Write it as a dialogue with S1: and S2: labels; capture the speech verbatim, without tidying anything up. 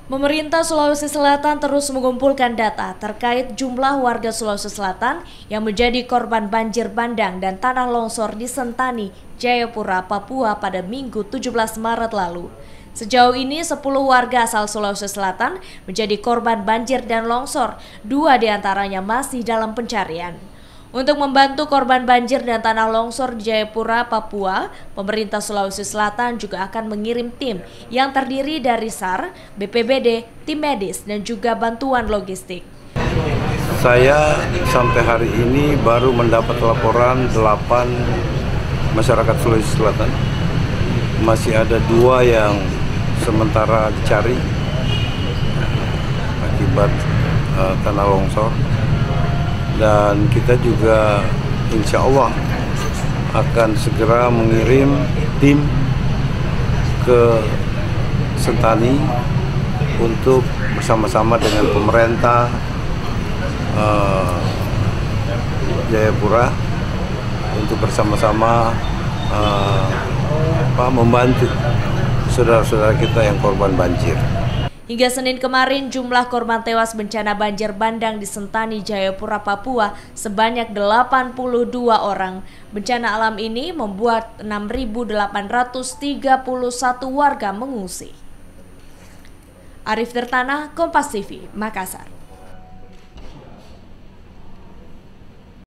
S1: Pemerintah Sulawesi Selatan terus mengumpulkan data terkait jumlah warga Sulawesi Selatan yang menjadi korban banjir bandang dan tanah longsor di Sentani, Jayapura, Papua pada Minggu tujuh belas Maret lalu. Sejauh ini sepuluh warga asal Sulawesi Selatan menjadi korban banjir dan longsor, dua diantaranya masih dalam pencarian. Untuk membantu korban banjir dan tanah longsor di Jayapura, Papua, pemerintah Sulawesi Selatan juga akan mengirim tim yang terdiri dari S A R, B P B D, tim medis, dan juga bantuan logistik.
S2: Saya sampai hari ini baru mendapat laporan delapan masyarakat Sulawesi Selatan. Masih ada dua yang sementara dicari akibat uh, tanah longsor. Dan kita juga insya Allah akan segera mengirim tim ke Sentani untuk bersama-sama dengan pemerintah uh, Jayapura untuk bersama-sama uh, apa, membantu saudara-saudara kita yang korban banjir.
S1: Hingga Senin kemarin, jumlah korban tewas bencana banjir bandang di Sentani, Jayapura, Papua sebanyak delapan puluh dua orang. Bencana alam ini membuat enam ribu delapan ratus tiga puluh satu warga mengungsi. Arif Tirtana, Kompas T V, Makassar.